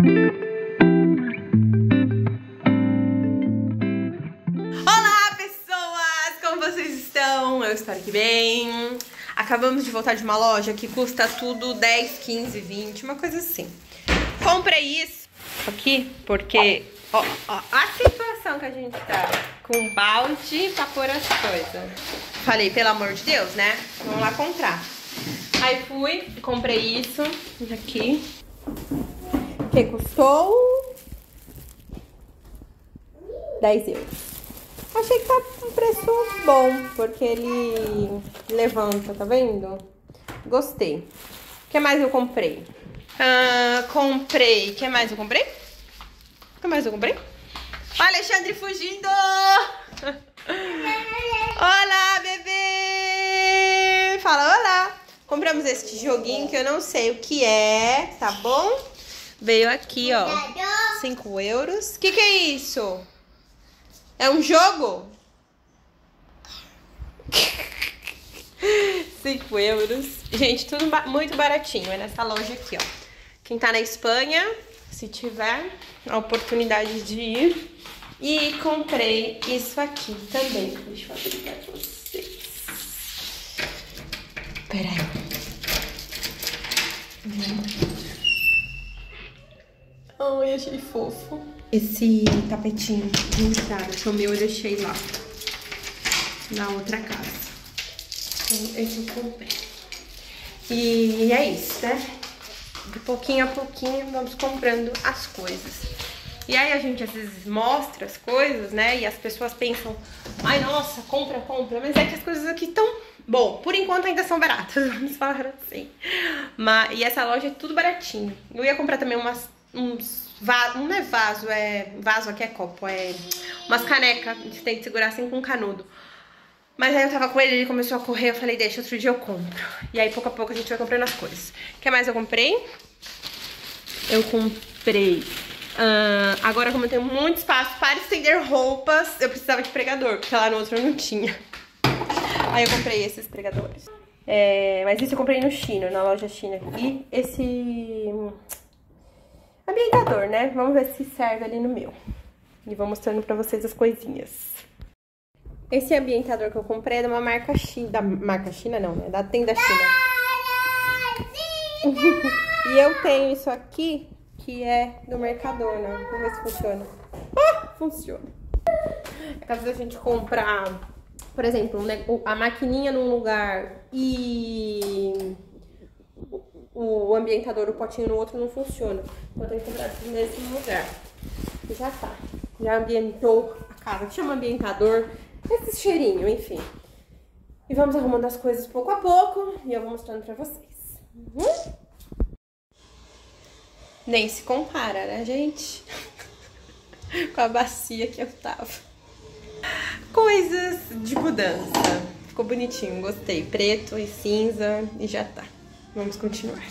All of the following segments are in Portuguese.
Olá, pessoas! Como vocês estão? Eu espero que bem. Acabamos de voltar de uma loja que custa tudo 10, 15, 20, uma coisa assim. Comprei isso aqui porque, ó, a situação que a gente tá com balde pra pôr as coisas. Falei, pelo amor de Deus, né? Vamos lá comprar. Aí fui, comprei isso aqui, que custou 10 euros. Achei que tá um preço bom, porque ele levanta, tá vendo? Gostei. O que mais eu comprei? O que mais eu comprei? O que mais eu comprei? O Alexandre fugindo! Olá, bebê! Fala olá! Compramos este joguinho que eu não sei o que é, tá bom? Veio aqui, ó, 5 euros. O que é isso? É um jogo? 5 euros. Gente, tudo muito baratinho. É nessa loja aqui, ó. Quem tá na Espanha, se tiver a oportunidade de ir. E comprei isso aqui também. Deixa eu abrir pra vocês. Peraí. Ai, achei fofo. Esse tapetinho de entrada, que o meu eu deixei lá na outra casa. Então, esse eu comprei. E é isso, né? De pouquinho a pouquinho vamos comprando as coisas. E aí a gente às vezes mostra as coisas, né? E as pessoas pensam, ai, nossa, compra, compra. Mas é que as coisas aqui estão... Bom, por enquanto ainda são baratas, vamos falar assim. E essa loja é tudo baratinho. Eu ia comprar também uns não é vaso, vaso aqui é copo, é umas canecas, a gente tem que segurar assim com um canudo. Mas aí eu tava com ele começou a correr, eu falei, deixa, outro dia eu compro. E aí pouco a pouco a gente vai comprando as coisas. O que mais eu comprei? Eu comprei... agora como eu tenho muito espaço para estender roupas, eu precisava de pregador, porque lá no outro eu não tinha. Aí eu comprei esses pregadores. Mas isso eu comprei no China, na loja China. E esse... ambientador, né? Vamos ver se serve ali no meu. E vou mostrando pra vocês as coisinhas. Esse ambientador que eu comprei é de uma marca China. Da marca China não, né? Da tenda China. E eu tenho isso aqui, que é do Mercadona. Vamos ver se funciona. Funciona. É caso da gente comprar, por exemplo, a maquininha num lugar e... o ambientador, o potinho no outro não funciona. Então eu tenho que comprar no mesmo lugar. E já tá. Já ambientou a casa. Que chama ambientador. Esse cheirinho, enfim. E vamos arrumando as coisas pouco a pouco. E eu vou mostrando pra vocês. Nem se compara, né, gente? Com a bacia que eu tava. Coisas de mudança. Ficou bonitinho, gostei. Preto e cinza e já tá. Vamos continuar.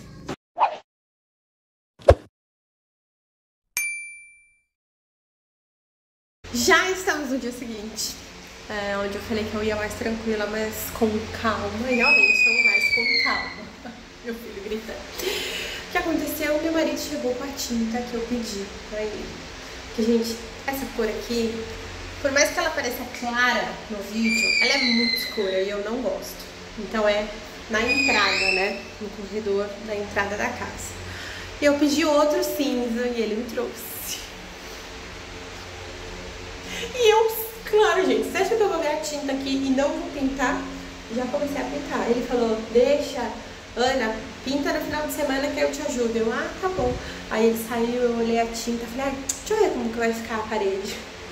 Já estamos no dia seguinte, onde eu falei que eu ia mais tranquila, mas com calma. E realmente estou mais com calma. Meu filho gritando. O que aconteceu? Meu marido chegou com a tinta que eu pedi pra ele. Que, gente, essa cor aqui, por mais que ela pareça clara no vídeo, ela é muito escura e eu não gosto. Então é na entrada, né? No corredor da entrada da casa. E eu pedi outro cinza e ele me trouxe. E eu, claro, gente, você acha que eu vou ganhar tinta aqui e não vou pintar? Já comecei a pintar. Ele falou, deixa, Ana, pinta no final de semana que eu te ajudo. Eu, tá bom. Aí ele saiu, eu olhei a tinta, falei, deixa eu ver como que vai ficar a parede.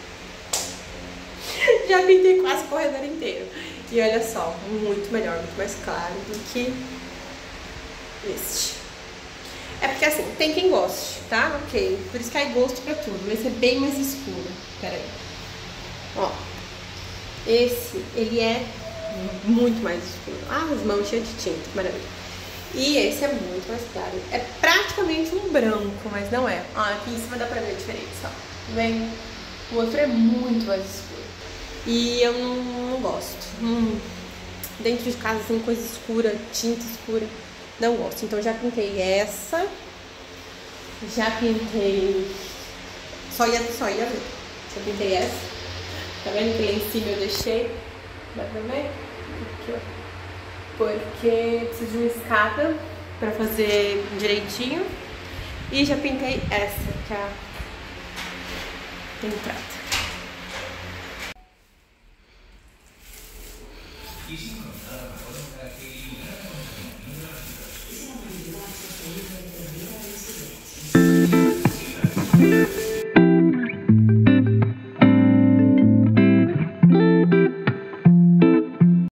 Já pintei quase o corredor inteiro. E olha só, muito melhor, muito mais claro do que este. É porque assim, tem quem goste, tá? Ok, por isso que há gosto pra tudo. Esse é bem mais escuro. Pera aí. Ó, esse, ele é muito mais escuro. As mãos cheias de tinta, maravilha. E esse é muito mais claro. É praticamente um branco, mas não é. Aqui em cima dá pra ver a diferença, ó. Vem? O outro é muito mais escuro. E eu não gosto. Dentro de casa, assim, coisa escura, tinta escura, não gosto. Então já pintei essa. Já pintei... Só ia ver. Já pintei essa. Tá vendo que lá em cima eu deixei? Dá pra ver? Aqui, ó. Porque preciso de uma escada pra fazer direitinho. E já pintei essa, que é a entrada.